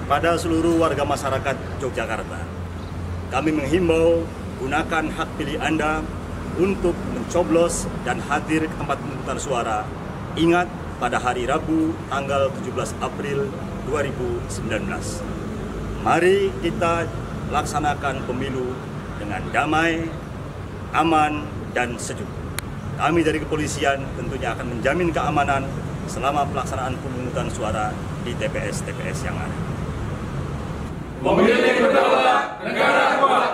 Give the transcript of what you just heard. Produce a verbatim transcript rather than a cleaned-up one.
kepada seluruh warga masyarakat Yogyakarta, kami menghimbau gunakan hak pilih Anda untuk mencoblos dan hadir ke tempat pemungutan suara. Ingat, pada hari Rabu tanggal tujuh belas April dua ribu sembilan belas. Mari kita laksanakan pemilu dengan damai, aman, dan sejuk. Kami dari kepolisian tentunya akan menjamin keamanan selama pelaksanaan pemungutan suara di T P S T P S yang ada. Memilih berdaulat, negara kuat.